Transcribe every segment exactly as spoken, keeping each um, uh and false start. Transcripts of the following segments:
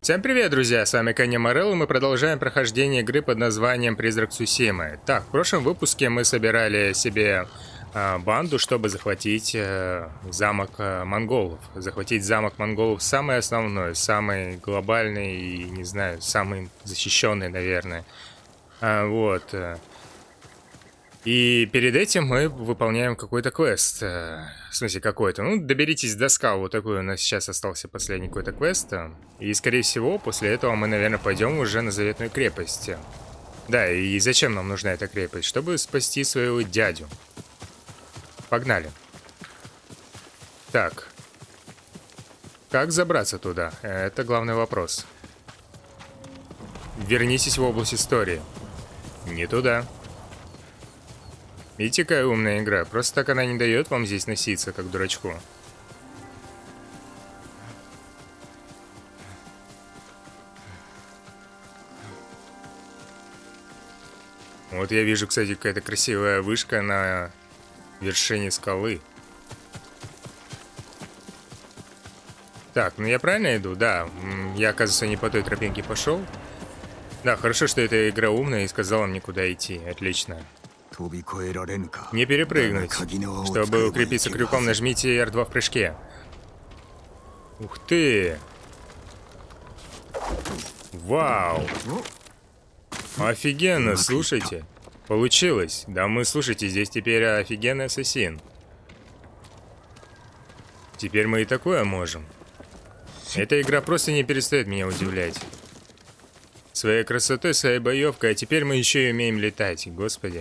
Всем привет, друзья, с вами Каня Морелл, и мы продолжаем прохождение игры под названием Призрак Цусимы. Так, в прошлом выпуске мы собирали себе э, банду, чтобы захватить э, замок э, монголов. Захватить замок монголов самый основной, самый глобальный и, не знаю, самый защищенный, наверное. А, вот. И перед этим мы выполняем какой-то квест. В смысле, какой-то. Ну, доберитесь до скал. Вот такой у нас сейчас остался последний какой-то квест. И, скорее всего, после этого мы, наверное, пойдем уже на заветную крепость. Да, и зачем нам нужна эта крепость? Чтобы спасти своего дядю. Погнали. Так. Как забраться туда? Это главный вопрос. Вернитесь в область истории. Не туда. Видите, какая умная игра? Просто так она не дает вам здесь носиться, как дурачку. Вот я вижу, кстати, какая-то красивая вышка на вершине скалы. Так, ну я правильно иду? Да, я, оказывается, не по той тропинке пошел. Да, хорошо, что эта игра умная и сказала мне, куда идти. Отлично. Не перепрыгнуть. Чтобы укрепиться крюком, нажмите эр два в прыжке. Ух ты! Вау! Офигенно, слушайте. Получилось. Да мы, слушайте, здесь теперь офигенный ассасин. Теперь мы и такое можем. Эта игра просто не перестает меня удивлять. Своей красотой, своей боевкой, а теперь мы еще и умеем летать, господи.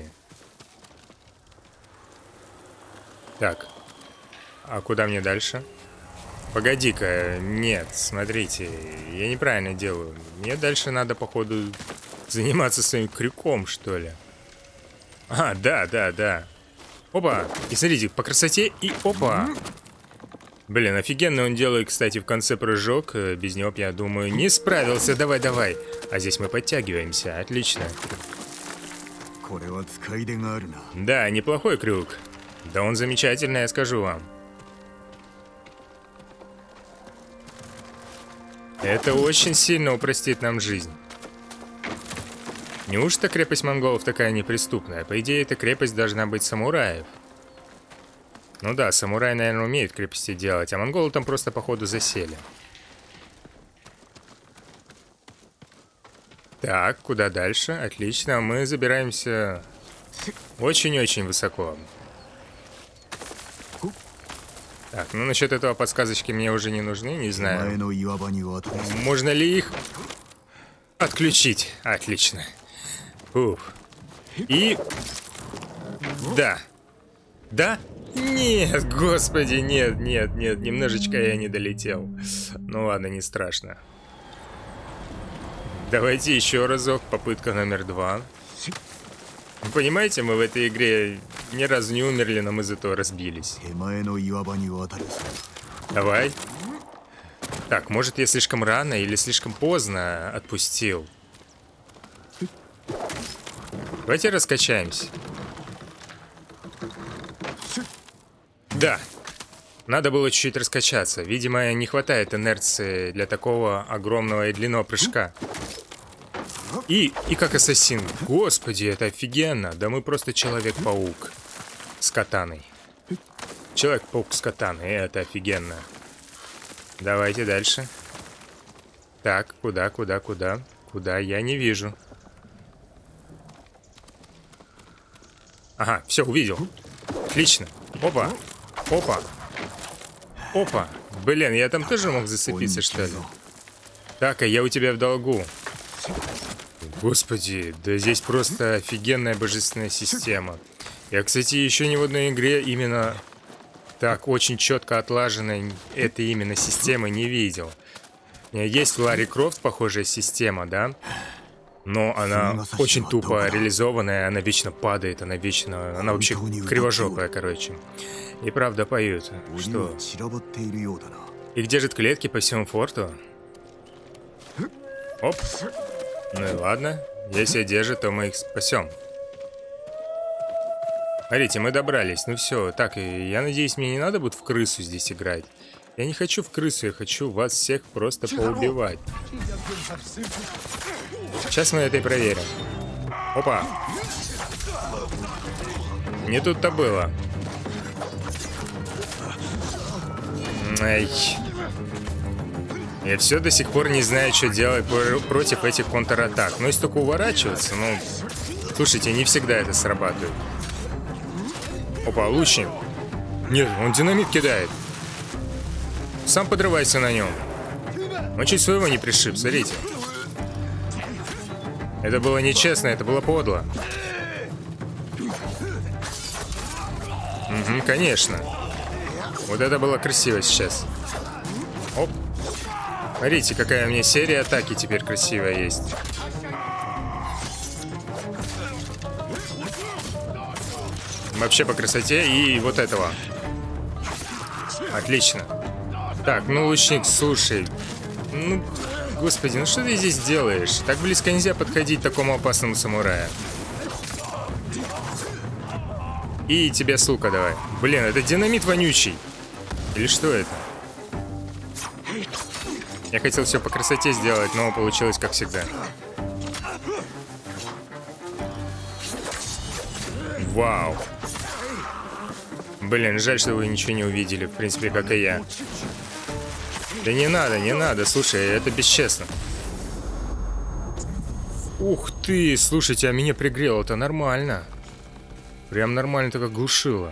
Так, а куда мне дальше? Погоди-ка, нет, смотрите, я неправильно делаю. Мне дальше надо, походу, заниматься своим крюком, что ли. А, да, да, да. Опа, и смотрите, по красоте и опа. Блин, офигенно он делает, кстати, в конце прыжок. Без него, я думаю, не справился. Давай, давай. А здесь мы подтягиваемся, отлично. Да, неплохой крюк. Да он замечательный, я скажу вам. Это очень сильно упростит нам жизнь. Неужто крепость монголов такая неприступная? По идее, эта крепость должна быть самураев. Ну да, самураи, наверное, умеют крепости делать, а монголы там просто, походу, засели. Так, куда дальше? Отлично, мы забираемся очень-очень высоко. Так, ну насчет этого подсказочки мне уже не нужны, не знаю. Можно ли их отключить? Отлично. Уф. И... Да. Да? Нет, господи, нет, нет, нет. Немножечко я не долетел. Ну ладно, не страшно. Давайте еще разок. Попытка номер два. Вы понимаете, мы в этой игре ни разу не умерли, но мы зато разбились. Давай. Так, может, я слишком рано или слишком поздно отпустил? Давайте раскачаемся. Да. Надо было чуть-чуть раскачаться. Видимо, не хватает инерции для такого огромного и длинного прыжка. И, и как ассасин. Господи, это офигенно. Да мы просто Человек-паук с катаной. Человек-паук с катаной, это офигенно. Давайте дальше. Так, куда, куда, куда? Куда? Я не вижу. Ага, все, увидел. Отлично. Опа. Опа. Опа. Блин, я там тоже мог зацепиться, что ли? Так, а я у тебя в долгу. Господи, да здесь просто офигенная божественная система. Я, кстати, еще ни в одной игре именно так очень четко отлаженной этой именно системы не видел. Есть в Ларри Крофт похожая система, да? Но она очень тупо реализованная, она вечно падает, она вечно... Она вообще кривожопая, короче. И правда поют. Что? Их держат клетки по всему форту? Оп. Ну и ладно. Если держат, то мы их спасем. Смотрите, мы добрались. Ну все. Так, я надеюсь, мне не надо будет в крысу здесь играть. Я не хочу в крысу, я хочу вас всех просто поубивать. Сейчас мы это и проверим. Опа. Не тут-то было. Ай. Я все до сих пор не знаю, что делать против этих контратак. Ну, если только уворачиваться, ну... Слушайте, не всегда это срабатывает. Опа, лучник. Нет, он динамит кидает. Сам подрывайся на нем. Он чуть своего не пришиб, смотрите. Это было нечестно, это было подло. Угу, конечно. Вот это было красиво сейчас. Оп. Смотрите, какая у меня серия атаки теперь красивая есть. Вообще по красоте и вот этого. Отлично. Так, ну, лучник, слушай. Ну, господи, ну что ты здесь делаешь? Так близко нельзя подходить к такому опасному самураю. И тебе сука давай. Блин, это динамит вонючий. Или что это? Я хотел все по красоте сделать, но получилось как всегда. Вау. Блин, жаль, что вы ничего не увидели, в принципе, как и я. Да не надо, не надо, слушай, это бесчестно. Ух ты, слушайте, а меня пригрело, это нормально. Прям нормально так оглушило.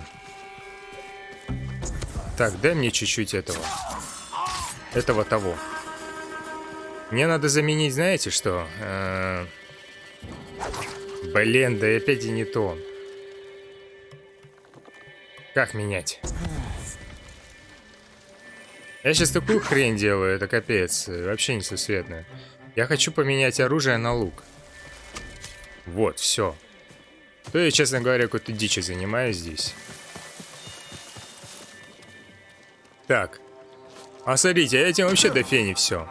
Так, дай мне чуть-чуть этого. Этого того. Мне надо заменить, знаете что? Э-э- Блин, да опять и не то. Как менять? Я сейчас такую хрень делаю, это капец. Вообще несусветно. Я хочу поменять оружие на лук. Вот, все. То я, честно говоря, какой-то дичью занимаюсь здесь. Так. А смотрите, а этим вообще до фени все.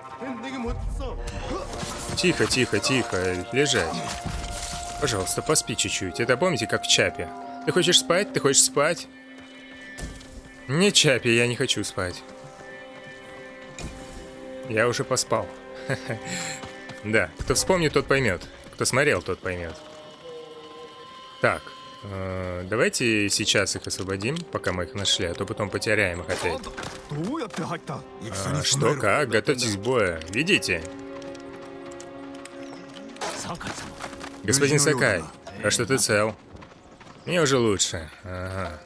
Тихо, тихо, тихо. Лежать. Пожалуйста, поспи чуть-чуть. Это помните, как в Чапе? Ты хочешь спать? Ты хочешь спать? Не Чапи, я не хочу спать. Я уже поспал. Да, кто вспомнит, тот поймет. Кто смотрел, тот поймет. Так, э, давайте сейчас их освободим, пока мы их нашли, а то потом потеряем их опять. А, что, как? Готовьтесь к бою. Видите? Господин Сакай, а что ты цел? Мне уже лучше. Ага.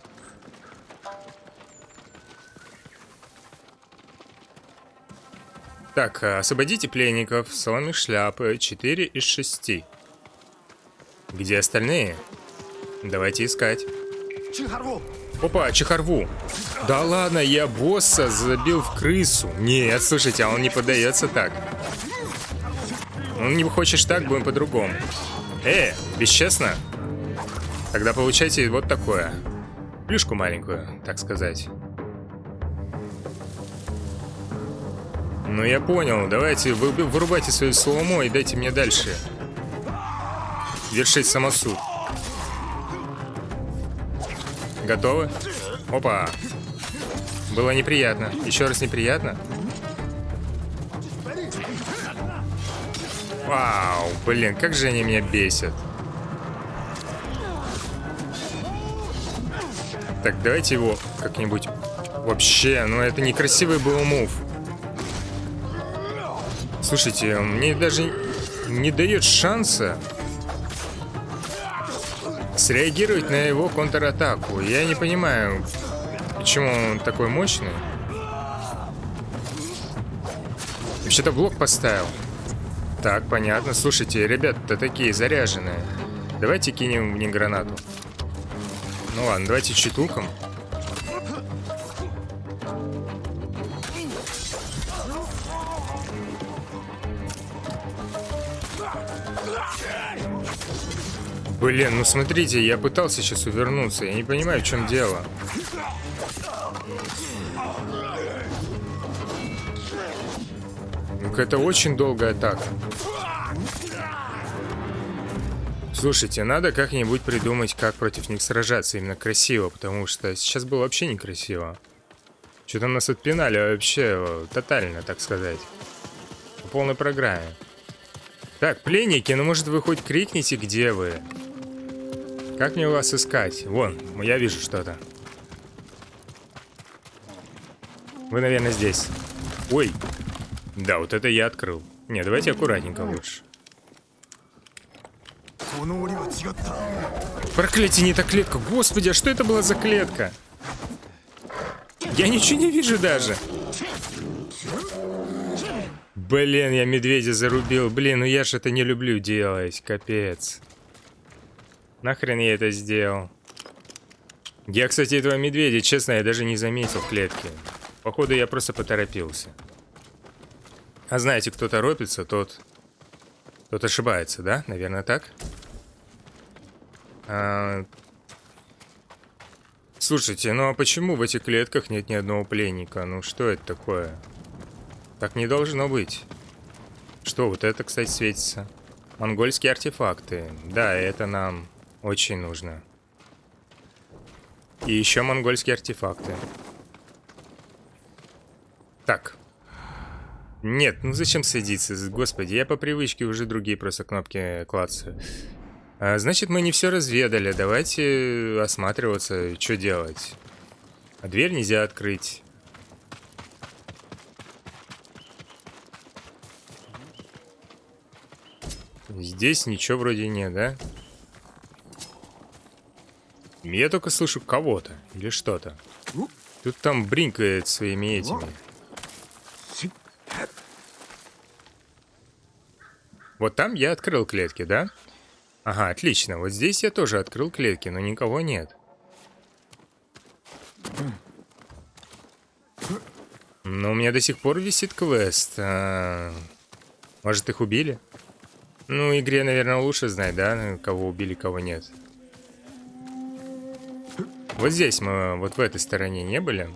Так, освободите пленников, соломенных шляпы, четыре из шести. Где остальные? Давайте искать. Опа, Чихарву. Да ладно, я босса забил в крысу. Нет, слушайте, а он не поддается так. Ну, не хочешь так, будем по-другому. Э, бесчестно? Тогда получайте вот такое. Плюшку маленькую, так сказать. Ну, я понял. Давайте, вы, вырубайте свою слоумо и дайте мне дальше вершить самосуд. Готовы? Опа. Было неприятно. Еще раз неприятно. Вау, блин, как же они меня бесят. Так, давайте его как-нибудь... Вообще, ну это некрасивый был мув. Слушайте, мне даже не дает шанса среагировать на его контратаку. Я не понимаю, почему он такой мощный. Вообще-то блок поставил. Так, понятно. Слушайте, ребята-то такие заряженные. Давайте кинем в них гранату. Ну ладно, давайте чуть луком. Блин, ну смотрите, я пытался сейчас увернуться. Я не понимаю, в чем дело. Ну, это очень долгая атака. Слушайте, надо как-нибудь придумать, как против них сражаться именно красиво, потому что сейчас было вообще некрасиво. Что-то нас отпинали вообще тотально, так сказать. По полной программе. Так, пленники, ну может вы хоть крикните, где вы? Как мне вас искать? Вон, я вижу что-то. Вы, наверное, здесь. Ой. Да, вот это я открыл. Не, давайте аккуратненько лучше. Проклятие, не та клетка. Господи, а что это была за клетка? Я ничего не вижу даже. Блин, я медведя зарубил. Блин, ну я же это не люблю делать. Капец. Нахрен я это сделал? Я, кстати, этого медведя, честно, я даже не заметил в клетке. Походу, я просто поторопился. А знаете, кто торопится, тот... Тот ошибается, да? Наверное, так? А... Слушайте, ну а почему в этих клетках нет ни одного пленника? Ну что это такое? Так не должно быть. Что, вот это, кстати, светится? Монгольские артефакты. Да, это нам очень нужно. И еще монгольские артефакты. Так. Нет, ну зачем садиться? Господи, я по привычке уже другие просто кнопки клацаю. А, значит, мы не все разведали. Давайте осматриваться, что делать. А дверь нельзя открыть. Здесь ничего вроде нет, да? Я только слышу кого-то или что-то. Тут там бринкает своими этими. Вот там я открыл клетки, да? Ага, отлично. Вот здесь я тоже открыл клетки, но никого нет. Но у меня до сих пор висит квест. А... Может, их убили? Ну, игре, наверное, лучше знать, да? Кого убили, кого нет. Вот здесь мы, вот в этой стороне не были.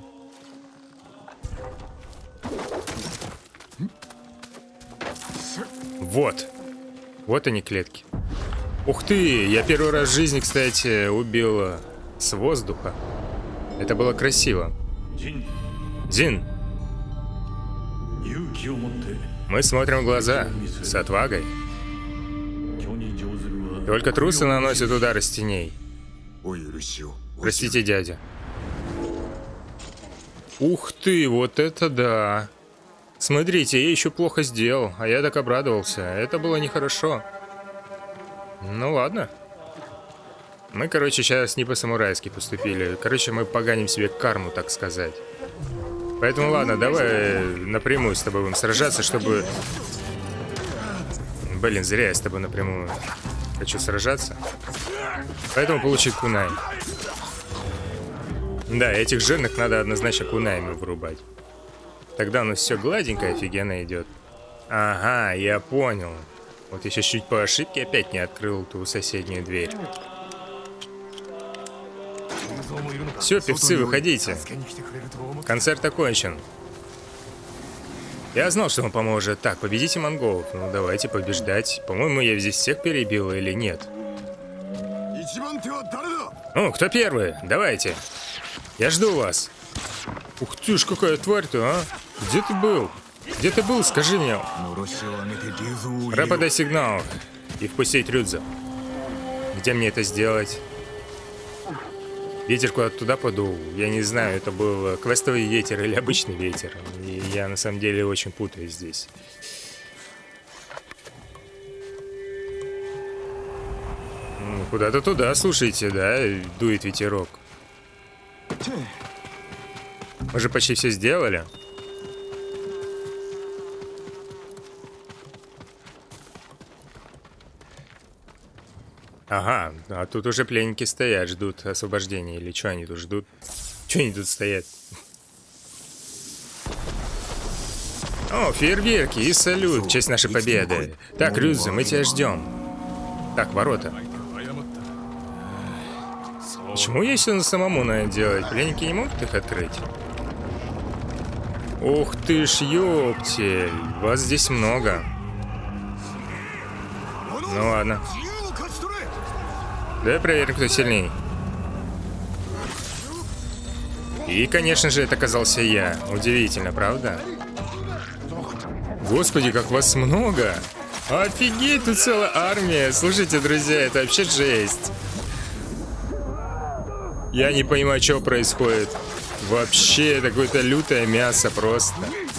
Вот. Вот они, клетки. Ух ты! Я первый раз в жизни, кстати, убил с воздуха. Это было красиво. Дзин. Мы смотрим в глаза с отвагой. Только трусы наносят удары с теней. Простите, дядя. Ух ты, вот это да. Смотрите, я еще плохо сделал, а я так обрадовался. Это было нехорошо. Ну ладно. Мы, короче, сейчас не по-самурайски поступили. Короче, мы поганим себе карму, так сказать. Поэтому ладно, давай напрямую с тобой будем сражаться, чтобы... Блин, зря я с тобой напрямую хочу сражаться. Поэтому получит кунай. Да, этих жирных надо однозначно кунаями вырубать. Тогда у нас все гладенько, офигенно идет. Ага, я понял. Вот я сейчас чуть по ошибке опять не открыл ту соседнюю дверь. Все, певцы, выходите. Концерт окончен. Я знал, что он поможет. Так, победите монголов. Ну, давайте побеждать. По-моему, я здесь всех перебил или нет? Ну, кто первый? Давайте. Я жду вас. Ух ты ж, какая тварь-то, а? Где ты был? Где ты был, скажи мне. Пора подать сигнал и впустить Рюдза. Где мне это сделать? Ветер куда-то туда подул. Я не знаю, это был квестовый ветер или обычный ветер. И я на самом деле очень путаюсь здесь. Ну, куда-то туда, слушайте, да, дует ветерок. Мы же почти все сделали. Ага, а тут уже пленники стоят, ждут освобождения. Или что они тут ждут? Что они тут стоят? О, фейерверки и салют в честь нашей победы. Так, Рюдза, мы тебя ждем. Так, ворота. Почему если на самому надо делать? Пленники не могут их открыть? Ух ты ж, ёптель. Вас здесь много. Ну ладно. Давай проверим, кто сильней. И, конечно же, это оказался я. Удивительно, правда? Господи, как вас много! Офигеть, тут целая армия! Слушайте, друзья, это вообще жесть! Я не понимаю, что происходит. Вообще, это какое-то лютое мясо просто.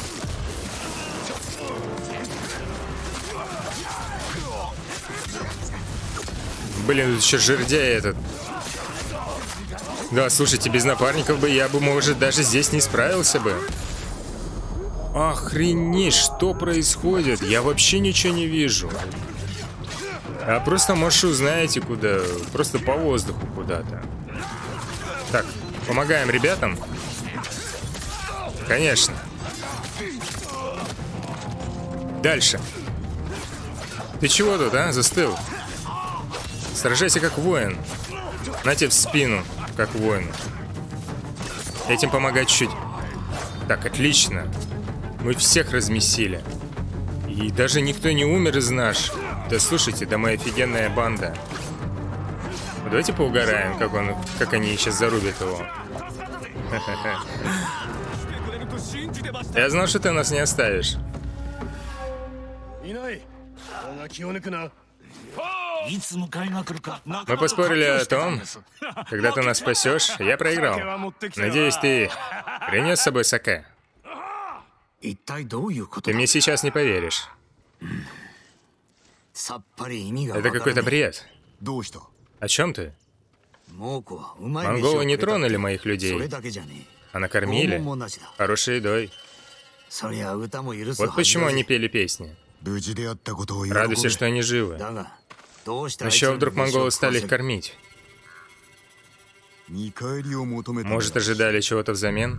Блин, тут еще жердяй этот. Да, слушайте, без напарников бы я бы, может, даже здесь не справился бы. Охренеть, что происходит? Я вообще ничего не вижу. А просто маршу, знаете, куда? Просто по воздуху куда-то. Так, помогаем ребятам. Конечно. Дальше. Ты чего тут, а? Застыл? Сражайся как воин. На тебе в спину, как воин. Этим помогать чуть. Так, отлично. Мы всех размесили. И даже никто не умер из наших. Да слушайте, да мы офигенная банда. Давайте поугараем, как он, как они сейчас зарубят его. Я знал, что ты нас не оставишь. Мы поспорили о том, когда ты нас спасешь, я проиграл. Надеюсь, ты принес с собой саке. Ты мне сейчас не поверишь. Это какой-то бред. О чем ты? Монголы не тронули моих людей, а накормили хорошей едой. Вот почему они пели песни. Радуйся, что они живы. Но чего вдруг монголы стали их кормить? Может, ожидали чего-то взамен?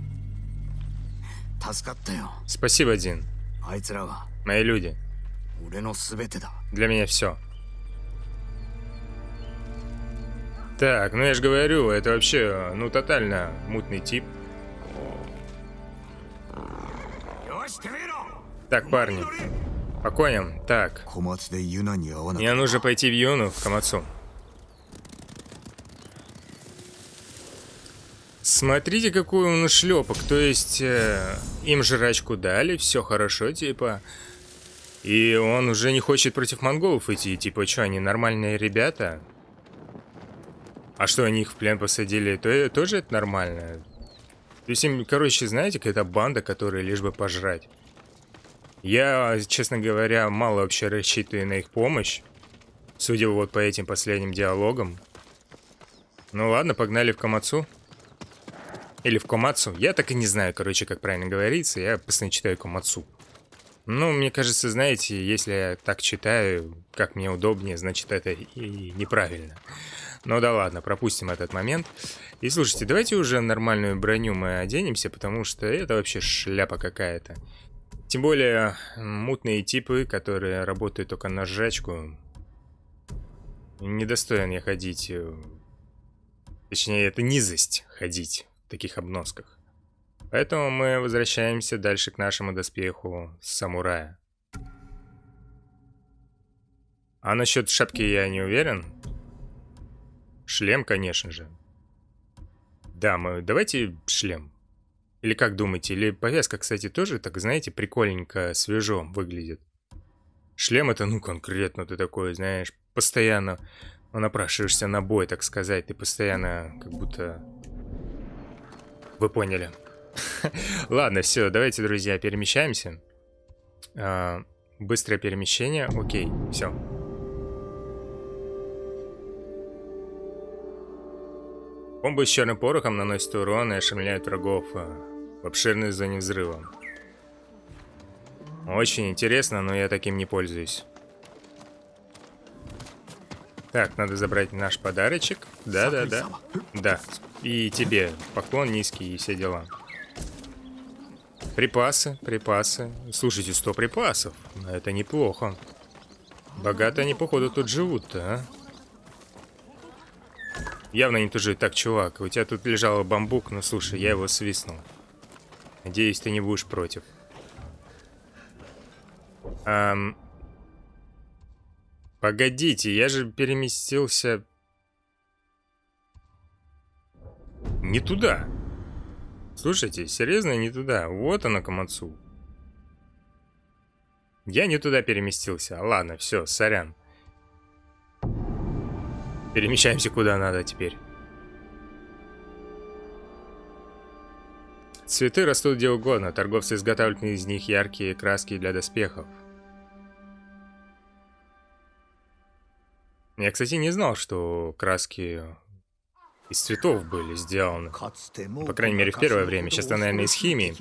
Спасибо, Дин. Мои люди. Для меня все. Так, ну я же говорю, это вообще, ну, тотально мутный тип. Так, парни, по коням. Так, мне нужно пойти в Юну, в Камацу. Смотрите, какой он шлепок. То есть, э, им жрачку дали, все хорошо, типа. И он уже не хочет против монголов идти. Типа, что, они нормальные ребята? А что, они их в плен посадили? То, тоже это нормально? То есть, им, короче, знаете, какая-то банда, которая лишь бы пожрать. Я, честно говоря, мало вообще рассчитываю на их помощь. Судя вот по этим последним диалогам. Ну ладно, погнали в Камацу. Или в Комацу. Я так и не знаю, короче, как правильно говорится. Я постоянно читаю Комацу. Ну, мне кажется, знаете, если я так читаю, как мне удобнее, значит, это и неправильно. Ну да ладно, пропустим этот момент. И слушайте, давайте уже нормальную броню мы оденемся, потому что это вообще шляпа какая-то. Тем более, мутные типы, которые работают только на жрачку. Недостоин я ходить. Точнее, это низость ходить в таких обносках. Поэтому мы возвращаемся дальше к нашему доспеху самурая. А насчет шапки я не уверен. Шлем, конечно же. Да, мы... Давайте шлем. Или как думаете? Или повязка, кстати, тоже, так знаете, прикольненько, свежо выглядит. Шлем это, ну, конкретно ты такой, знаешь, постоянно напрашиваешься на бой, так сказать. Ты постоянно как будто... Вы поняли. Ладно, все, давайте, друзья, перемещаемся. А, быстрое перемещение. Окей, все. Бомбы с черным порохом наносят урон и ошеломляют врагов в обширной зоне взрыва. Очень интересно, но я таким не пользуюсь. Так, надо забрать наш подарочек. Да-да-да. Да. И тебе поклон низкий и все дела. Припасы, припасы. Слушайте, сто припасов. Это неплохо. Богато они, походу, тут живут-то, а? Явно не тут живут. Так, чувак, у тебя тут лежал бамбук, но слушай, я его свистнул. Надеюсь, ты не будешь против. Ам... Погодите, я же переместился... Не туда. Слушайте, серьезно, не туда. Вот она, Комацу. Я не туда переместился. Ладно, все, сорян. Перемещаемся куда надо теперь. Цветы растут где угодно. Торговцы изготавливают из них яркие краски для доспехов. Я, кстати, не знал, что краски из цветов были сделаны. По крайней мере, в первое время. Сейчас, наверное, из химии.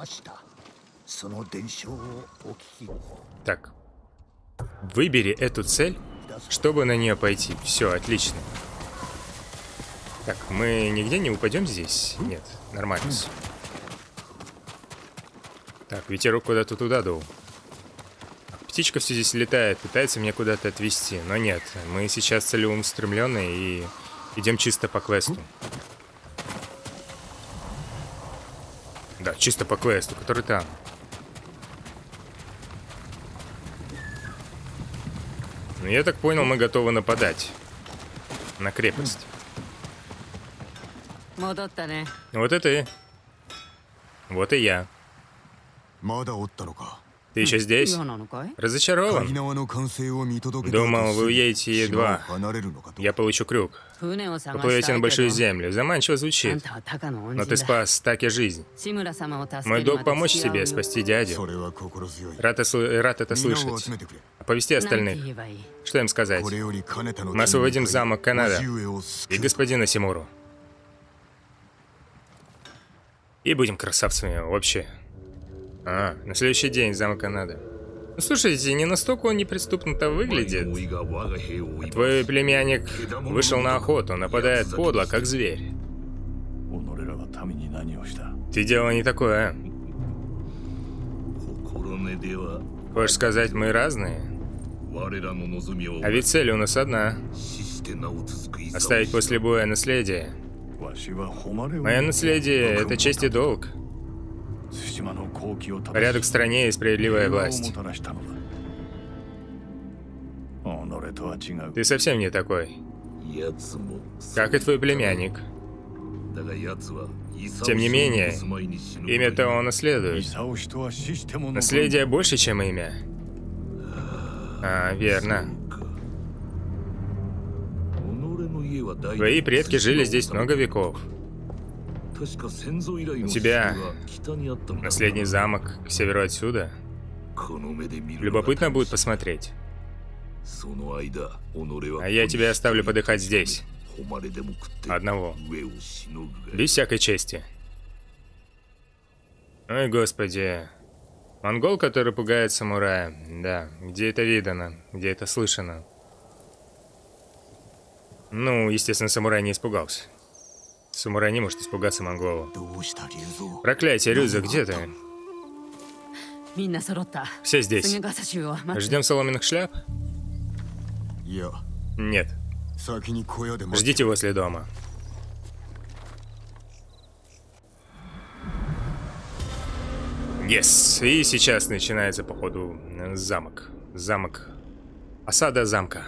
Так. Выбери эту цель, чтобы на нее пойти. Все, отлично. Так, мы нигде не упадем здесь? Нет, нормально все. Так, ветерок куда-то туда дул. Птичка все здесь летает, пытается меня куда-то отвезти. Но нет, мы сейчас целеустремленные и идем чисто по квесту. Да, чисто по квесту, который там. Ну, я так понял, мы готовы нападать на крепость. Вот это и... Вот и я. Ты еще здесь? Разочарован? Думал, вы уедете едва. Я получу крюк. Поплывете на большую землю. Заманчиво звучит. Но ты спас Таке жизнь. Мой долг помочь тебе спасти дядю. Рад, рад это слышать. Оповести остальных. Что им сказать? Мы освободим замок Канада и господина Симуру. И будем красавцами вообще. А, на следующий день замок Канада. Ну, слушайте, не настолько он неприступно-то выглядит. Твой племянник вышел на охоту, нападает подло, как зверь. Ты делал не такое, а? Хочешь сказать, мы разные? А ведь цель у нас одна. Оставить после боя наследие. Мое наследие — это честь и долг. Порядок в стране и справедливая власть. Ты совсем не такой. Как и твой племянник. Тем не менее, имя-то он наследует. Наследие больше, чем имя. А, верно. Твои предки жили здесь много веков. У тебя наследний замок к северу отсюда. Любопытно будет посмотреть. А я тебя оставлю подыхать здесь. Одного. Без всякой чести. Ой, господи. Монгол, который пугает самурая. Да, где это видано? Где это слышано? Ну, естественно, самурай не испугался. Самурай не может испугаться монгола. Проклятие, Рюза, где ты? Все здесь. Ждем соломенных шляп? Нет. Ждите возле дома. Yes. И сейчас начинается, походу, замок. Замок. Осада замка.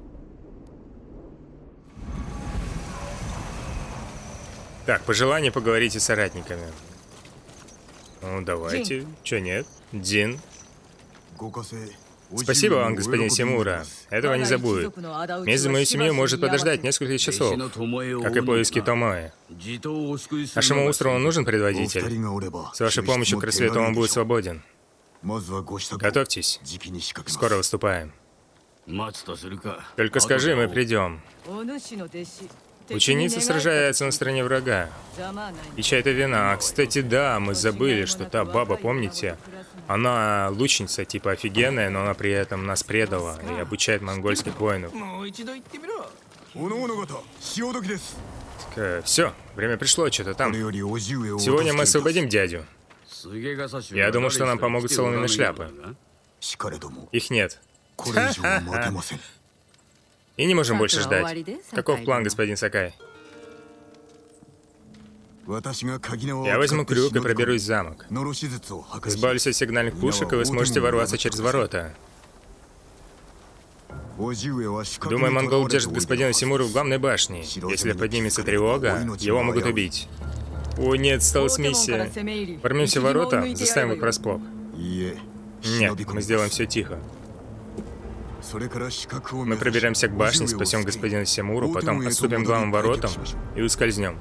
Так, пожелание поговорите с соратниками. Ну, давайте. Чё нет? Дин. Спасибо вам, господин Симура. Этого не забудет. Месть за мою семью может подождать несколько часов, как и поиски Томоэ. Нашему острову нужен предводитель. С вашей помощью к рассвету он будет свободен. Готовьтесь. Скоро выступаем. Только скажи, мы придем. Ученица сражается на стороне врага. И чья-то вина. А, кстати, да, мы забыли, что та баба, помните? Она лучница, типа офигенная, но она при этом нас предала и обучает монгольских воинов. Так, все, время пришло, что-то там. Сегодня мы освободим дядю. Я думал, что нам помогут соломенные шляпы. Их нет. И не можем больше ждать. Каков план, господин Сакай? Я возьму крюк и проберусь в замок. Избавлюсь от сигнальных пушек, и вы сможете ворваться через ворота. Думаю, монгол держит господина Симуру в главной башне. Если поднимется тревога, его могут убить. О нет, стелс-миссия. Ворвемся в ворота, заставим их врасплох. Нет, мы сделаем все тихо. Мы проберемся к башне, спасем господина Симуру, потом отступим к главным воротам и ускользнем.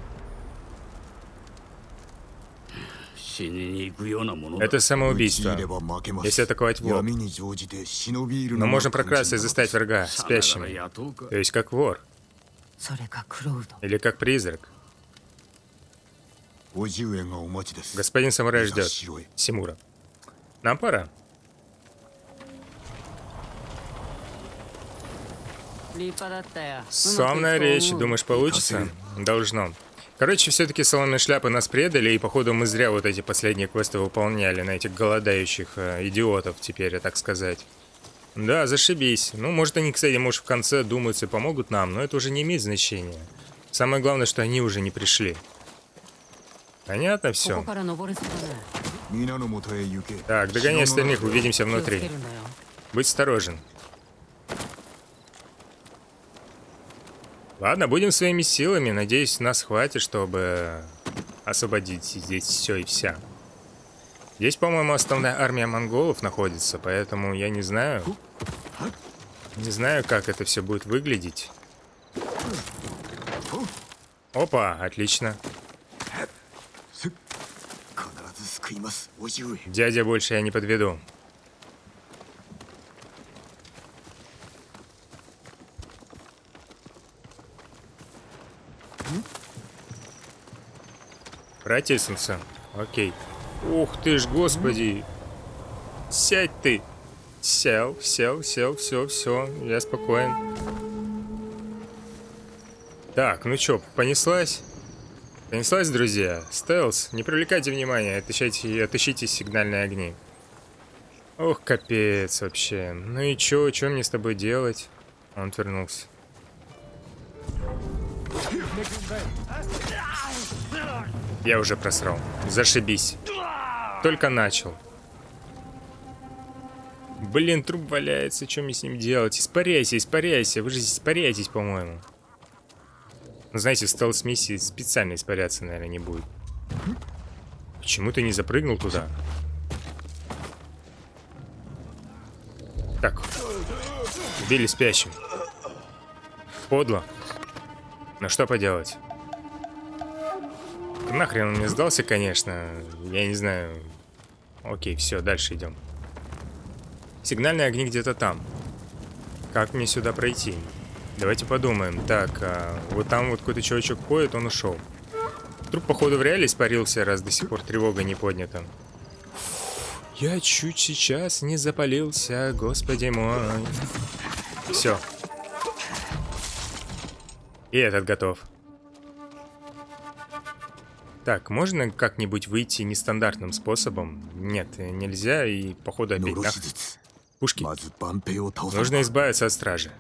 Это самоубийство. Если атаковать в лоб. Но можно прокрасться и заставить врага спящим. То есть как вор. Или как призрак. Господин самурай ждет. Симура. Нам пора. Славная речь. Думаешь, получится? Должно. Короче, все-таки соломенные шляпы нас предали, и походу мы зря вот эти последние квесты выполняли на этих голодающих э, идиотов теперь, так сказать. Да, зашибись. Ну, может, они, кстати, может, в конце думаются и помогут нам, но это уже не имеет значения. Самое главное, что они уже не пришли. Понятно все? Так, догоняй остальных, увидимся внутри. Будь осторожен. Ладно, будем своими силами. Надеюсь, нас хватит, чтобы освободить здесь все и вся. Здесь, по-моему, основная армия монголов находится, поэтому я не знаю. Не знаю, как это все будет выглядеть. Опа, отлично. Дядя, больше я не подведу. Протиснулся. Окей. Ух ты ж, господи. Сядь ты. Сел, сел, сел, все, все. Я спокоен. Так, ну чё, понеслась? Понеслась, друзья. Стелс, не привлекайте внимания. Отыщите, отыщите сигнальные огни. Ох, капец вообще. Ну и чё, чё мне с тобой делать? Он отвернулся. Я уже просрал. Зашибись. Только начал. Блин, труп валяется. Что мне с ним делать? Испаряйся, испаряйся. Вы же испаряетесь, по-моему. Ну, знаете, в стелс-миссии специально испаряться, наверное, не будет. Почему ты не запрыгнул туда? Так. Убили спящим. Подло. Но что поделать? Нахрен он мне сдался, конечно. Я не знаю. Окей, все, дальше идем. Сигнальные огни где-то там. Как мне сюда пройти? Давайте подумаем. Так, а, вот там вот какой-то чувачок ходит, он ушел. Труп, походу, в реале испарился, раз до сих пор тревога не поднята. Я чуть сейчас не запалился, господи мой. Все. И этот готов. Так, можно как-нибудь выйти нестандартным способом? Нет, нельзя, и походу опять нах... Пушки. Нужно избавиться от стражи.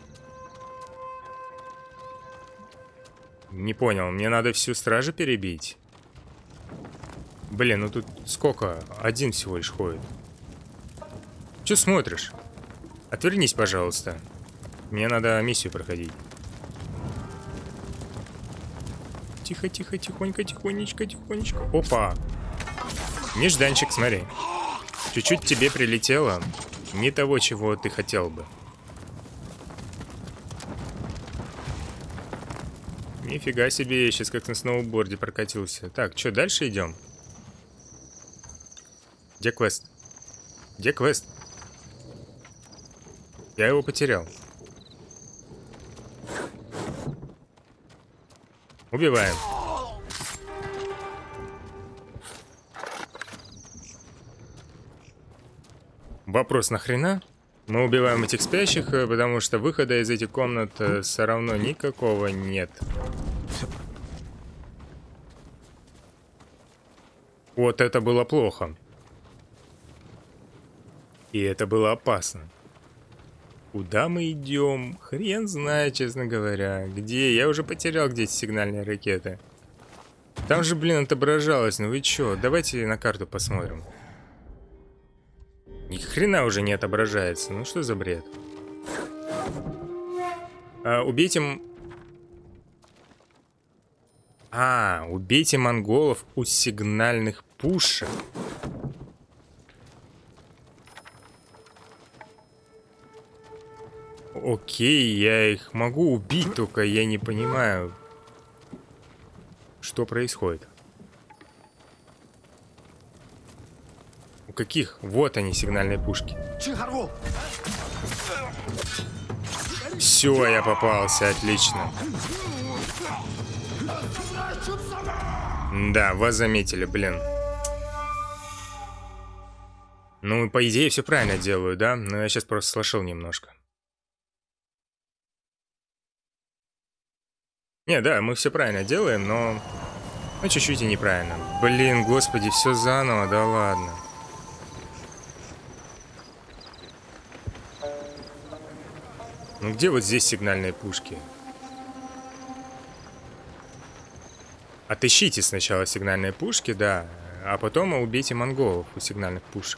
Не понял, мне надо всю стражу перебить? Блин, ну тут сколько? Один всего лишь ходит. Че смотришь? Отвернись, пожалуйста. Мне надо миссию проходить. Тихо, тихо, тихонько, тихонечко, тихонечко. Опа. Нежданчик, смотри. Чуть-чуть тебе прилетело. Не того, чего ты хотел бы. Нифига себе, я сейчас как на сноуборде прокатился. Так, что, дальше идем? Где квест? Где квест? Я его потерял. Убиваем. Вопрос, нахрена? Мы убиваем этих спящих, потому что выхода из этих комнат все равно никакого нет. Вот это было плохо. И это было опасно. Куда мы идем? Хрен знает, честно говоря. Где? Я уже потерял, где эти сигнальные ракеты. Там же, блин, отображалось. Ну вы чё? Давайте на карту посмотрим. Ни хрена уже не отображается. Ну что за бред? А, убить им... А, убейте монголов у сигнальных пушек. Окей, я их могу убить, только я не понимаю, что происходит. У каких? Вот они, сигнальные пушки. Все, я попался, отлично. Да, вас заметили, блин. Ну, по идее, все правильно делаю, да? Но я сейчас просто слышал немножко. Не, да, мы все правильно делаем, но... Ну, чуть-чуть и неправильно. Блин, господи, все заново, да ладно. Ну, где вот здесь сигнальные пушки? Отыщите сначала сигнальные пушки, да, а потом убейте монголов у сигнальных пушек.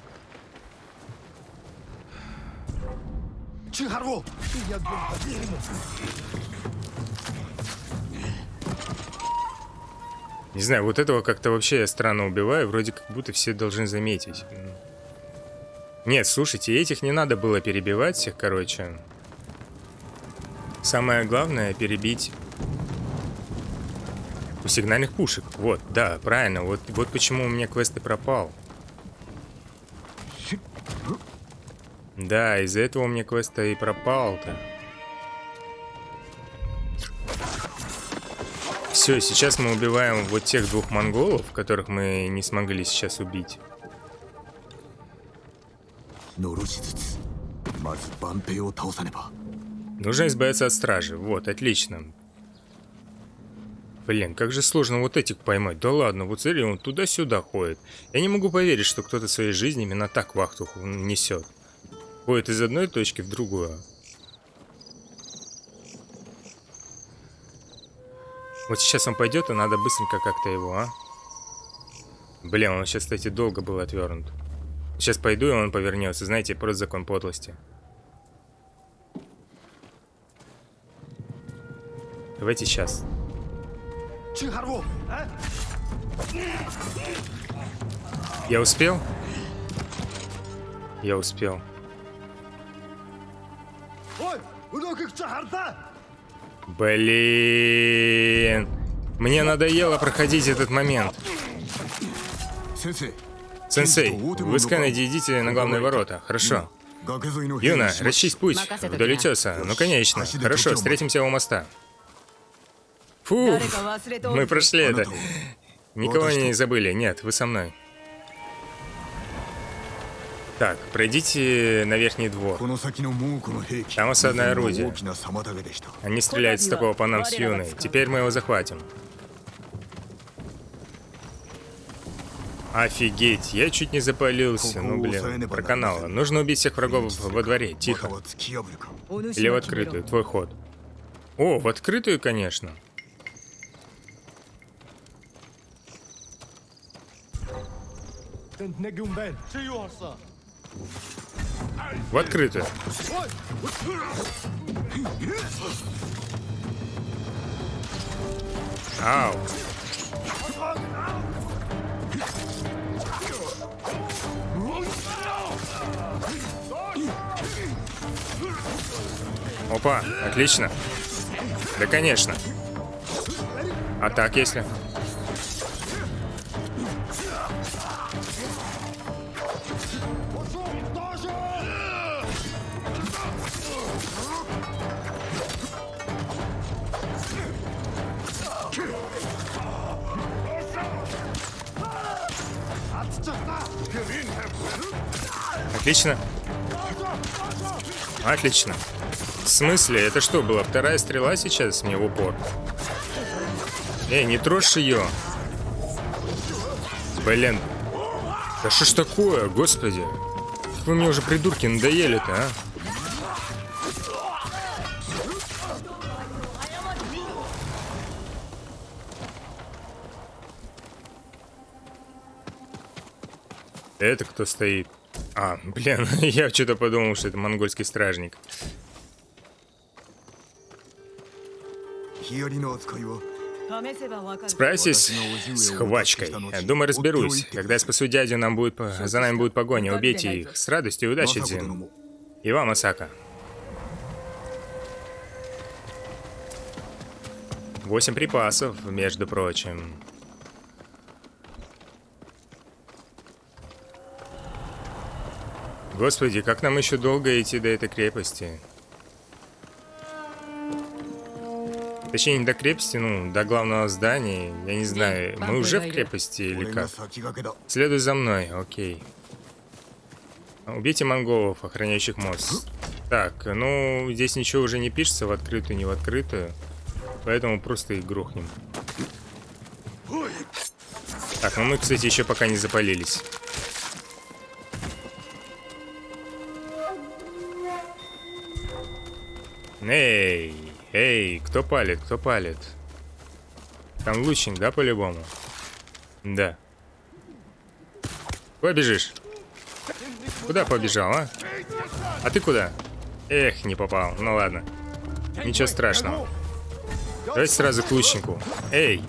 Не знаю, вот этого как-то вообще я странно убиваю, вроде как будто все должны заметить. Нет, слушайте, этих не надо было перебивать всех, короче. Самое главное перебить у сигнальных пушек. Вот, да, правильно. Вот, вот почему у меня квест и пропал. Да, из-за этого у меня квест и пропал-то. Все, сейчас мы убиваем вот тех двух монголов, которых мы не смогли сейчас убить. Нужно избавиться от стражи. Вот, отлично. Блин, как же сложно вот этих поймать. Да ладно, вот смотри, он туда-сюда ходит. Я не могу поверить, что кто-то в своей жизни именно так вахту несет. Ходит из одной точки в другую. Вот сейчас он пойдет, и надо быстренько как-то его, а? Блин, он сейчас, кстати, долго был отвернут. Сейчас пойду, и он повернется. Знаете, просто закон подлости. Давайте сейчас. Я успел? Я успел. Блин. Мне надоело проходить этот момент. Сенсей, вы с Кеннеди идите на главные ворота. Хорошо. Юна, расчисть путь вдоль утеса. Ну, конечно. Хорошо, встретимся у моста. Фу, мы прошли это. Никого не забыли. Нет, вы со мной. Так, пройдите на верхний двор. Там осадное орудие. Они стреляют с такого по нам с Юной. Теперь мы его захватим. Офигеть, я чуть не запалился. Ну, блин, проканало. Нужно убить всех врагов во дворе. Тихо. Или в открытую, твой ход. О, в открытую, конечно. В открытую. Ау. Опа, отлично. Да, конечно. А так, если... Отлично. Отлично. В смысле? Это что, была вторая стрела сейчас мне в упор? Эй, не трожь ее. Блин. Да что ж такое, господи? Как вы мне уже, придурки, надоели-то, а? Это кто стоит? А, блин, я что-то подумал, что это монгольский стражник. Справьтесь с хвачкой. Думаю, разберусь. Когда я спасу дядю, нам будет по... за нами будет погоня. Убейте их. С радостью и удачи, Дзин. И вам, Асака. Восемь припасов, между прочим. Господи, как нам еще долго идти до этой крепости? Точнее, не до крепости, ну, до главного здания. Я не знаю, мы уже в крепости или как? Следуй за мной, окей. Убейте монголов, охраняющих мост. Так, ну, здесь ничего уже не пишется в открытую, не в открытую. Поэтому просто их грохнем. Так, ну мы, кстати, еще пока не запалились. Эй, эй, кто палит, кто палит? Там лучник, да, по-любому? Да. Куда бежишь? Куда побежал, а? А ты куда? Эх, не попал, ну ладно. Ничего страшного. Давайте сразу к лучнику. Эй!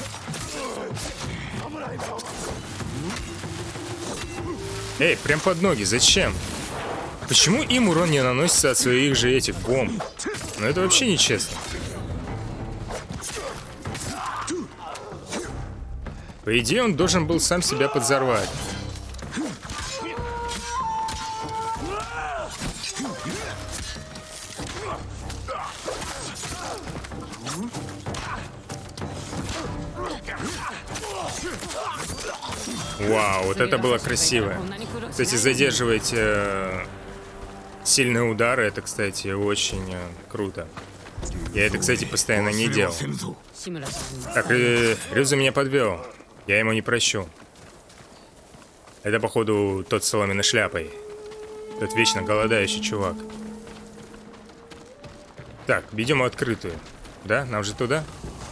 Эй, прям под ноги, зачем? Почему им урон не наносится от своих же этих бомб? Ну это вообще нечестно. По идее, он должен был сам себя подзорвать. Вау, вот это было красиво. Кстати, задерживать э, сильные удары, это, кстати, очень э, круто. Я это, кстати, постоянно не делал. Так, э, Рюзу меня подвел. Я ему не прощу. Это, походу, тот с соломенной шляпой. Тот вечно голодающий чувак. Так, ведем открытую. Да? Нам же туда?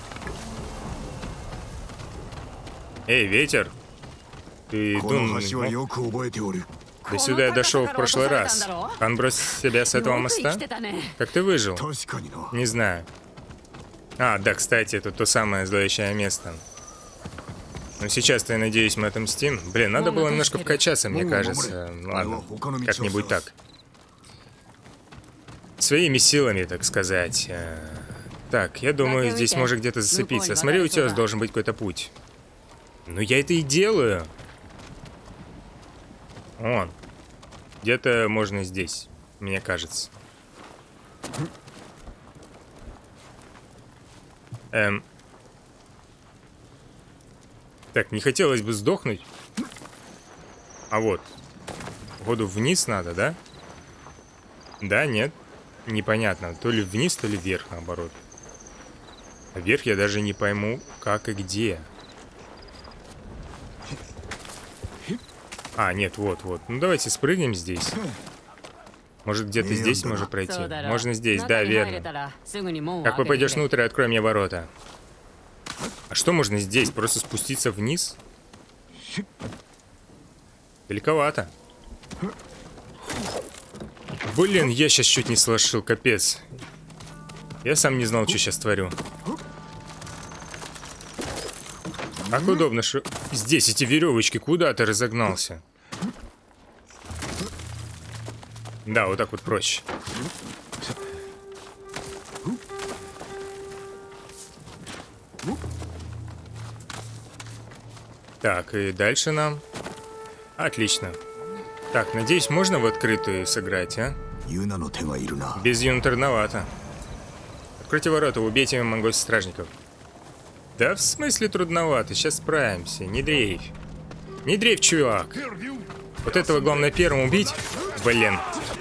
Эй, ветер! Ты дун... До сюда я дошел в прошлый раз. Хан бросил себя с этого моста? Как ты выжил? Не знаю. А, да, кстати, это то самое зловещее место. Ну, сейчас-то, я надеюсь, мы отомстим. Блин, надо было немножко вкачаться, мне кажется. Ладно, как-нибудь так. Своими силами, так сказать. Так, я думаю, здесь может где-то зацепиться. Смотри, у тебя должен быть какой-то путь. Ну, я это и делаю. Вон. Где-то можно здесь, мне кажется. Эм. Так, не хотелось бы сдохнуть. А вот. Походу вниз надо, да? Да, нет. Непонятно. То ли вниз, то ли вверх, наоборот. А вверх я даже не пойму, как и где. А, нет, вот, вот. Ну, давайте спрыгнем здесь. Может, где-то здесь можно пройти? Можно здесь, да, верно. Как попадешь внутрь, открой мне ворота. А что можно здесь? Просто спуститься вниз? Далековато. Блин, я сейчас чуть не слошил, капец. Я сам не знал, что сейчас творю. Как удобно, что... Здесь эти веревочки, куда ты разогнался? Да, вот так вот проще. Так, и дальше нам... Отлично. Так, надеюсь, можно в открытую сыграть, а? Без юна трудновато. Откройте ворота, убейте монгольских стражников. Да в смысле трудновато, сейчас справимся, не дрейфь. Не дрейфь, чувак. Вот этого главное первым убить. Блин.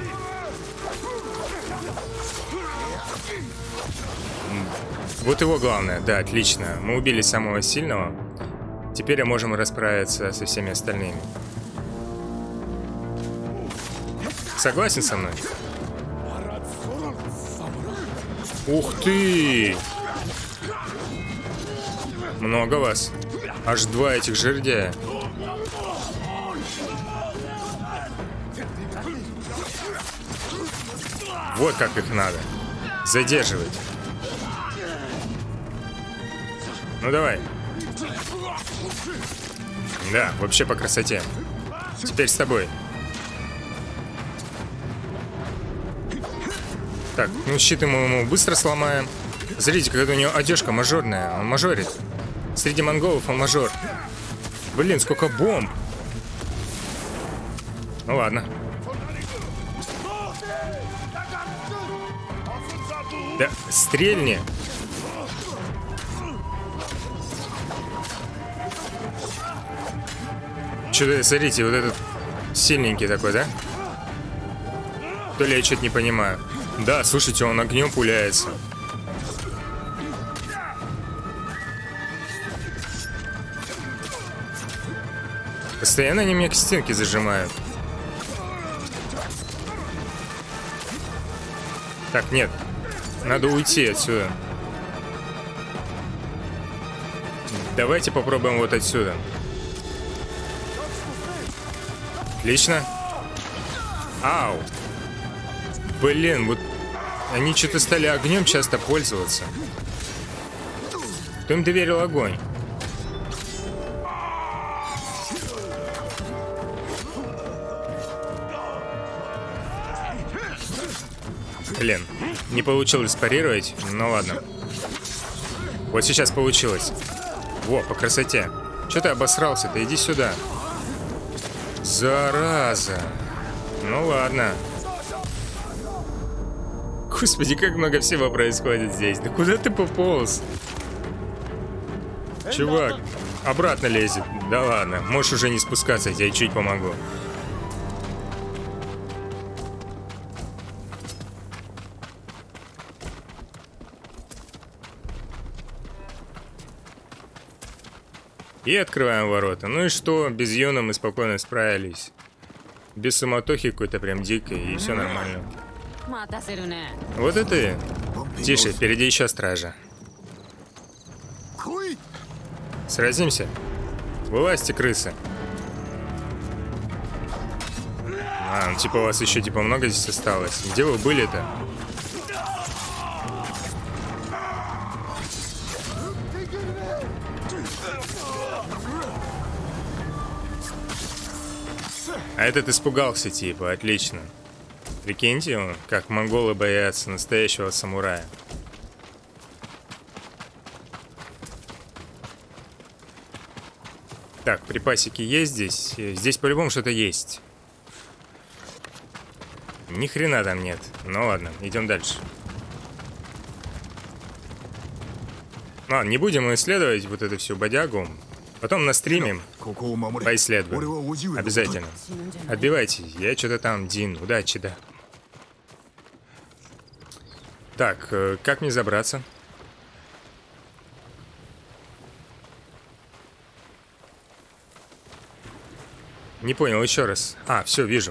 Вот его главное, да, отлично. Мы убили самого сильного. Теперь мы можем расправиться со всеми остальными. Согласен со мной? Ух ты! Много вас. Аж два этих жердяя. Вот как их надо. Задерживать. Ну давай. Да, вообще по красоте. Теперь с тобой. Так, ну щит ему, ему быстро сломаем. Смотрите, какая у него одежка мажорная. Он мажорит. Среди монголов он мажор. Блин, сколько бомб. Ну ладно. Да, стрельни. Что-то, смотрите, вот этот сильненький такой, да? То ли я что-то не понимаю. Да, слушайте, он огнем пуляется. Постоянно они меня к стенке зажимают. Так, нет. Надо уйти отсюда. Давайте попробуем вот отсюда. Отлично. Ау. Блин, вот они что-то стали огнем часто пользоваться. Кто им доверил огонь? Блин, не получилось парировать, ну ладно. Вот сейчас получилось. Во, по красоте. Че ты обосрался-то? Иди сюда. Зараза. Ну ладно. Господи, как много всего происходит здесь. Да куда ты пополз? Чувак, обратно лезет. Да ладно, можешь уже не спускаться, я тебе чуть помогу. И открываем ворота. Ну и что? Без Юна мы спокойно справились. Без суматохи какой-то прям дикой, и все нормально. Вот и ты. Тише, впереди еще стража. Сразимся? Вылазьте, крысы. А, ну типа у вас еще типа много здесь осталось. Где вы были-то? А этот испугался типа, отлично. Прикиньте, как монголы боятся настоящего самурая. Так, припасики есть здесь? Здесь по-любому что-то есть. Ни хрена там нет. Ну ладно, идем дальше. Ладно, не будем исследовать вот эту всю бодягу. Потом на стриме поисследуем. Обязательно. Отбивайте. Я что-то там, Дин. Удачи, да. Так, как мне забраться? Не понял, еще раз. А, все, вижу.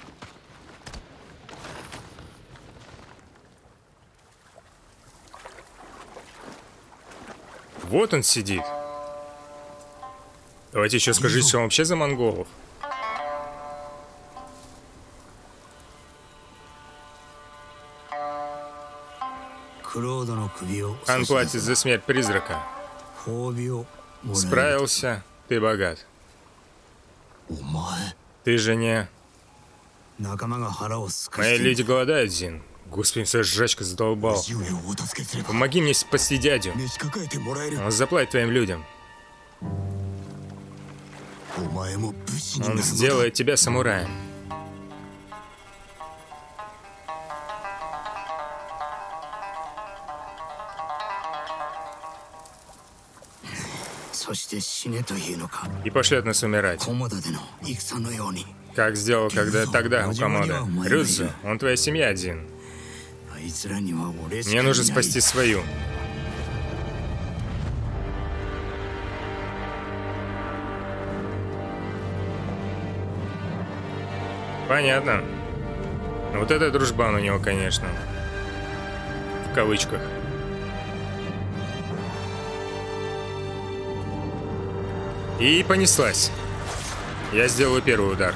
Вот он сидит. Давайте еще скажите, что он вообще за монголов. Хан платит за смерть призрака. Справился, ты богат. Ты же не... Мои люди голодают, Зин. Господи, вся жрачка задолбал. Помоги мне спасти дядю. Он заплатит твоим людям. Он сделает тебя самураем. И пошлет нас умирать. Как сделал когда тогда у Комода. Рюдзу, он твоя семья, Дин. Мне нужно спасти свою. Понятно. Вот это дружбан у него, конечно. В кавычках. И понеслась. Я сделаю первый удар.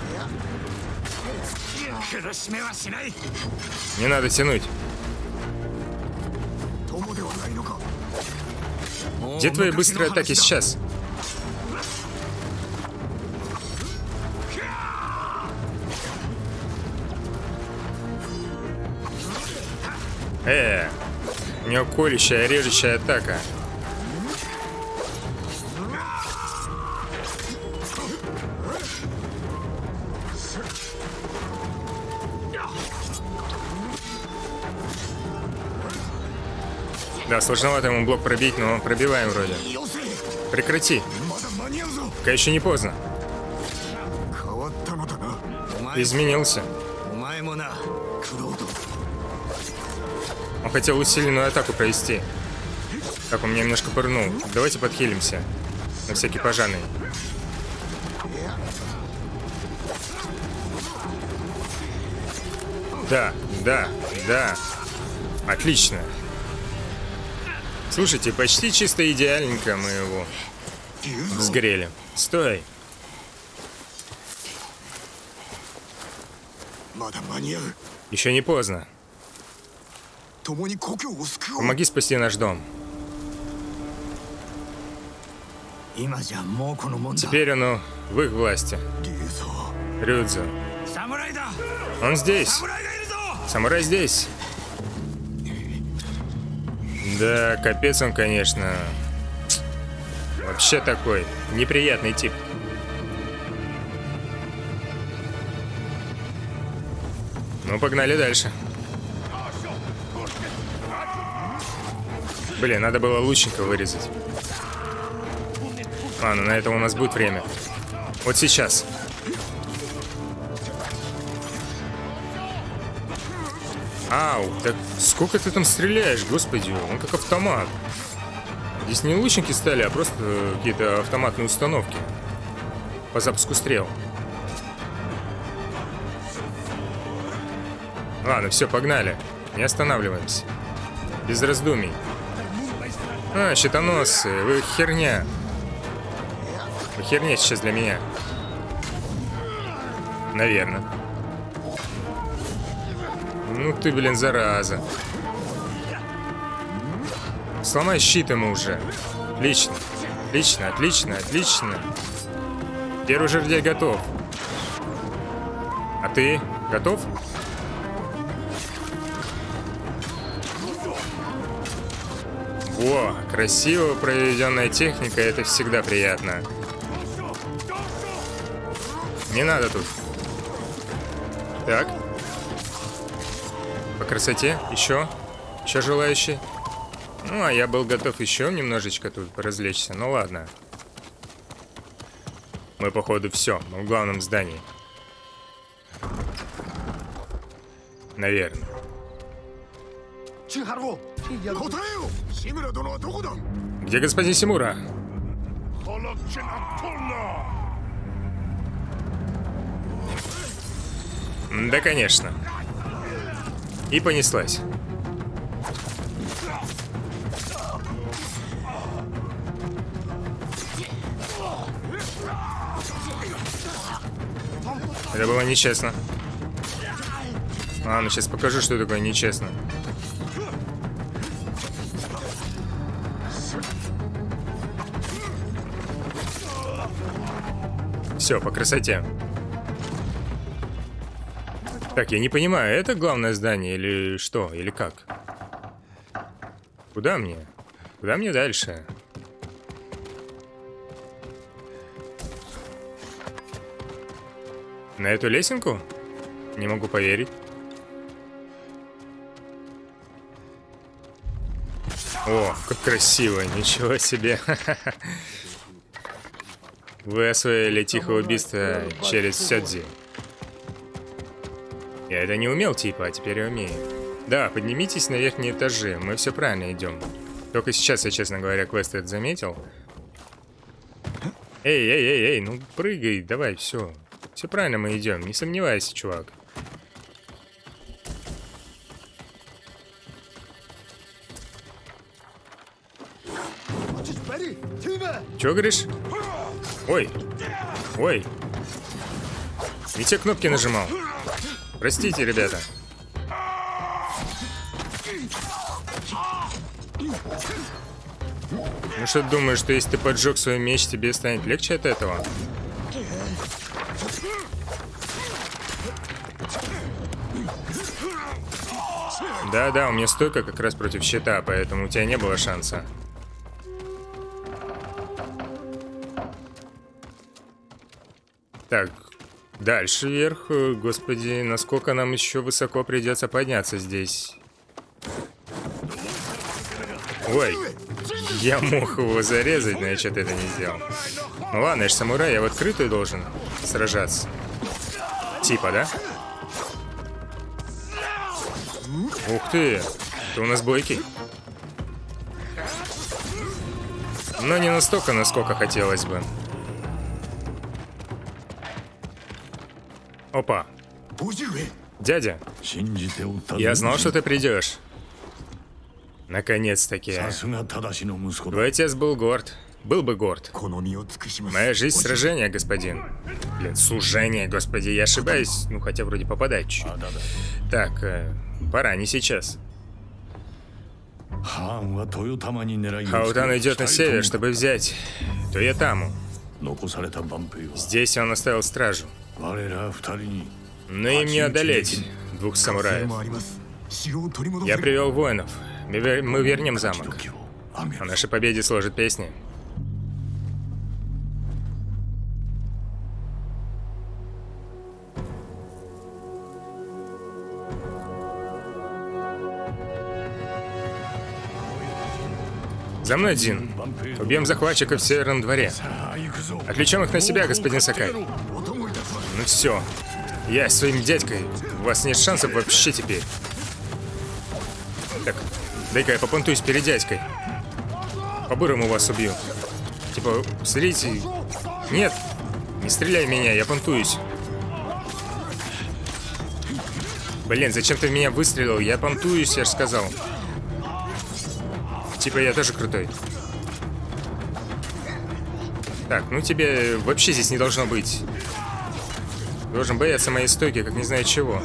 Не надо тянуть. Где твои быстрые атаки сейчас? Э, у него колющая, режущая атака. Да, сложновато ему блок пробить, но пробиваем вроде. Прекрати. Пока еще не поздно. Изменился. Он хотел усиленную атаку провести. Так, он меня немножко пырнул. Давайте подхилимся. На всякий пожарный. Да, да, да. Отлично. Слушайте, почти чисто идеальненько мы его сгрели. Стой. Еще не поздно. Помоги спасти наш дом. Теперь он в их власти. Рюдзо. Он здесь. Самурай здесь. Да, капец он, конечно. Вообще такой неприятный тип. Ну, погнали дальше. Блин, надо было лучника вырезать. Ладно, на это у нас будет время. Вот сейчас. Ау, так сколько ты там стреляешь, господи, он как автомат. Здесь не лучники стали, а просто какие-то автоматные установки по запуску стрел. Ладно, все, погнали. Не останавливаемся. Без раздумий. А, щитоносцы, вы херня. Вы херня сейчас для меня. Наверное. Ну ты, блин, зараза. Сломай щит ему уже. Отлично. Отлично, отлично, отлично. Первый жердяй готов. А ты готов? О, красиво проведенная техника, это всегда приятно. Не надо тут. Так. По красоте. Еще. Еще желающий. Ну, а я был готов еще немножечко тут поразвлечься. Ну ладно. Мы, походу, все. Мы в главном здании. Наверное. Где господин Симура? Да, конечно. И понеслась. Это было нечестно. Ладно, сейчас покажу, что такое нечестно. Все, по красоте. Так, я не понимаю, это главное здание или что? Или как? Куда мне? Куда мне дальше? На эту лесенку? Не могу поверить. О, как красиво, ничего себе. Вы освоили тихое убийство через Сёдзи. Я это не умел, типа, а теперь умею. Да, поднимитесь на верхние этажи, мы все правильно идем. Только сейчас я, честно говоря, квест этот заметил. Эй, эй, эй, эй, ну прыгай, давай, все. Все правильно мы идем, не сомневайся, чувак. Чего говоришь? Ой, ой. Не те кнопки нажимал. Простите, ребята. Ну что ты думаешь, что если ты поджег свой меч, тебе станет легче от этого? Да-да, у меня стойка как раз против щита, поэтому у тебя не было шанса. Так, дальше вверх. Господи, насколько нам еще высоко придется подняться здесь. Ой, я мог его зарезать, но я что-то это не сделал. Ну ладно, я же самурай, я в открытую должен сражаться. Типа, да? Ух ты, ты у нас бойкий. Но не настолько, насколько хотелось бы. Опа. Дядя, я знал, что ты придешь. Наконец-таки. Твой отец был горд. Был бы горд. Моя жизнь — сражение, господин. Блин, служение, господи, я ошибаюсь. Ну, хотя вроде попадать чуть-чуть. Так, э, пора, не сейчас. Хаутан идет на север, чтобы взять Тоятаму. Здесь он оставил стражу. Но им не одолеть двух самураев. Я привел воинов. Мы, вер... Мы вернем замок. О нашей победе сложат песни. За мной, Дзин. Убьем захватчиков в Северном дворе. Отвлечем их на себя, господин Сакай. Ну все. Я с своим дядькой. У вас нет шансов вообще теперь. Так, дай-ка я попонтуюсь перед дядькой. По-бырому вас убью. Типа, смотрите. Нет, не стреляй в меня, я понтуюсь. Блин, зачем ты в меня выстрелил? Я понтуюсь, я же сказал. Типа, я тоже крутой. Так, ну тебе вообще здесь не должно быть. Должен бояться моей стойки, как не знаю чего.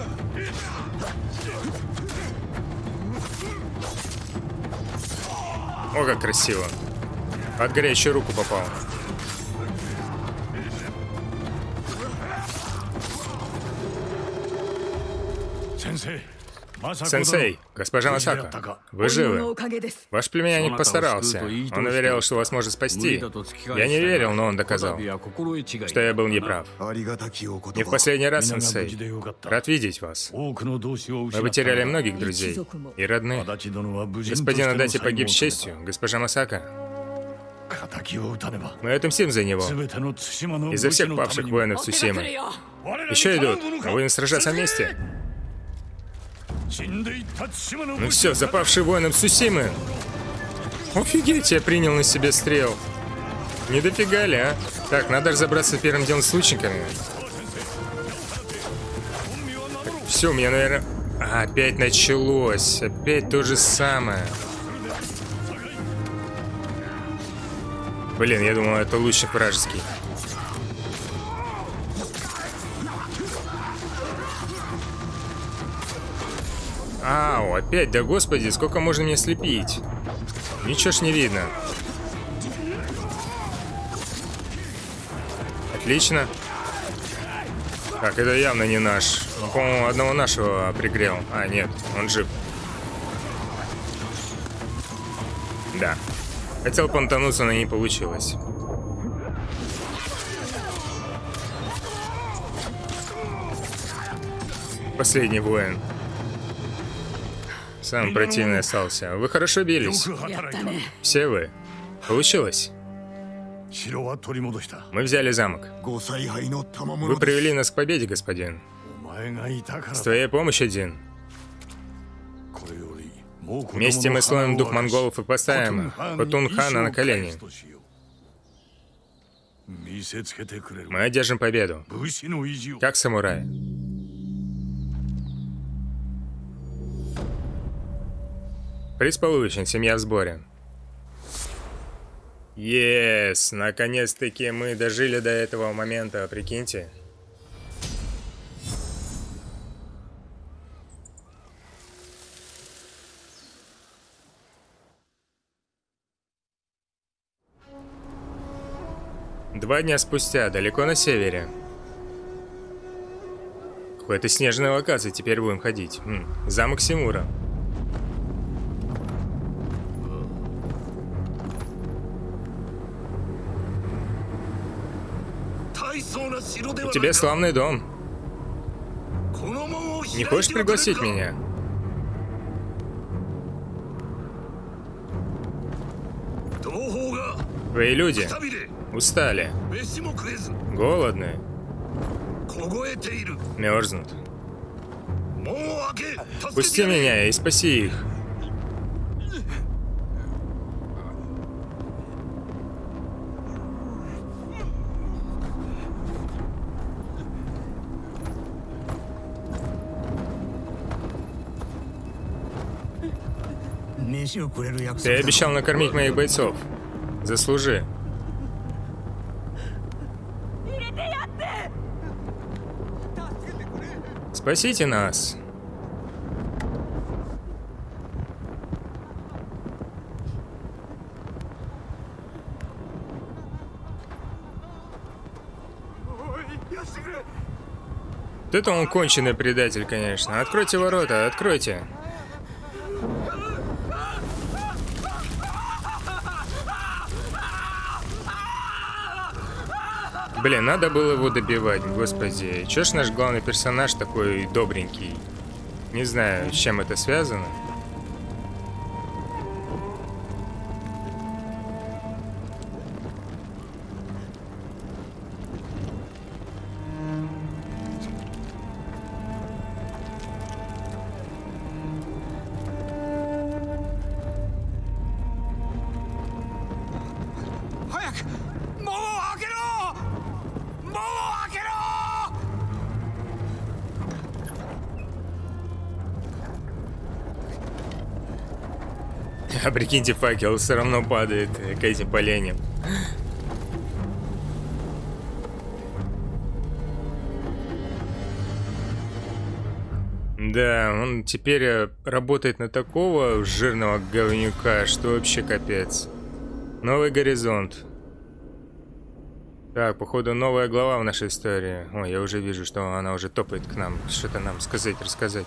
О, как красиво. Под горячую руку попал. Сенсей, госпожа Масако, вы живы? Ваш племянник постарался. Он уверял, что вас может спасти. Я не верил, но он доказал, что я был неправ. Не в последний раз, сенсей. Рад видеть вас. Мы потеряли многих друзей и родных. Господин Адати погиб с честью, госпожа Масако. Мы отомстим за него. Из-за всех павших воинов Цусимы. Еще идут. Мы будем сражаться вместе. Ну все, запавший воином Цусимы. Офигеть, я принял на себе стрел. Не дофига ли, а? Так, надо разобраться первым делом с лучниками. Все, у меня, наверное... А, опять началось. Опять то же самое. Блин, я думал, это лучник вражеский. Ау, опять, да господи, сколько можно мне слепить? Ничего ж не видно. Отлично. Так, это явно не наш. Он, по-моему, одного нашего пригрел. А, нет, он жив. Да. Хотел понтануться, но не получилось. Последний воин. Самый противный остался. Вы хорошо бились. Все вы. Получилось. Мы взяли замок. Вы привели нас к победе, господин. С твоей помощью, Дзин. Вместе мы сломим дух монголов и поставим Хотун-хана на колени. Мы одержим победу. Как самурай. Приз получен, семья в сборе. Yes, наконец-таки мы дожили до этого момента, прикиньте. Два дня спустя, далеко на севере. Какой-то снежной локации теперь будем ходить. М, замок Симура. У тебя славный дом. Не хочешь пригласить меня? Твои люди устали, голодные, мерзнут. Пусти меня и спаси их. Ты обещал накормить моих бойцов. Заслужи. Спасите нас. Вот это он конченый предатель, конечно. Откройте ворота, откройте. Блин, надо было его добивать, господи. Чё ж наш главный персонаж такой добренький? Не знаю, с чем это связано. А прикиньте, факел все равно падает к этим поленьям. Да, он теперь работает на такого жирного говнюка, что вообще капец. Новый горизонт. Так, походу, новая глава в нашей истории. Ой, я уже вижу, что она уже топает к нам. Что-то нам сказать, рассказать.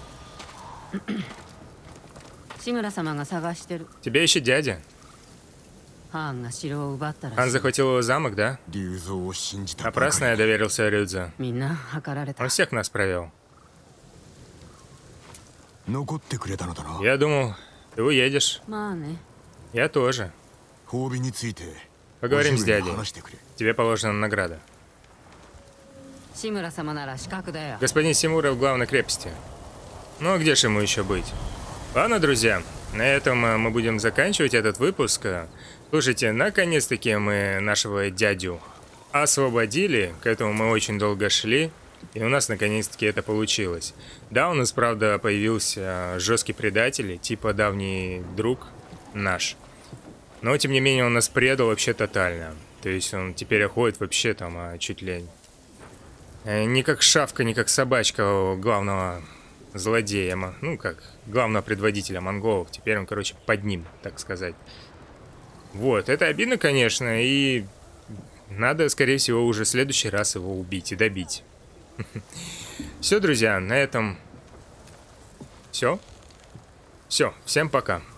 Тебя ищет дядя. Хан захватил его замок, да? Напрасно я доверился Рюдзо. Он всех нас провел. Я думал, ты уедешь. Я тоже. Поговорим с дядей. Тебе положена награда. Господин Симура в главной крепости. Ну а где же ему еще быть? Ладно, друзья, на этом мы будем заканчивать этот выпуск. Слушайте, наконец-таки мы нашего дядю освободили. К этому мы очень долго шли. И у нас наконец-таки это получилось. Да, у нас, правда, появился жесткий предатель, типа давний друг наш. Но, тем не менее, он нас предал вообще тотально. То есть он теперь охотит вообще там а, чуть ли не как шавка, не как собачка главного злодея, ну как, главного предводителя монголов. Теперь он, короче, под ним, так сказать. Вот, это обидно, конечно, и надо, скорее всего, уже в следующий раз его убить и добить. Все, друзья, на этом все. Все, всем пока.